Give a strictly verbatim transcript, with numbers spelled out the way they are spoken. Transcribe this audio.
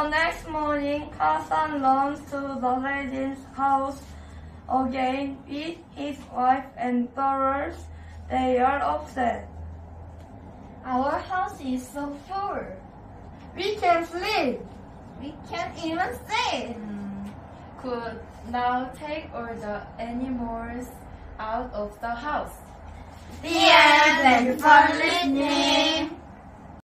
The next morning, Hassan runs to Nasreddin's house again with his wife and daughters. They are upset. Our house is so full. We can't sleep. We can't even sit. Mm, could now take all the animals out of the house. The end. Thank you for listening.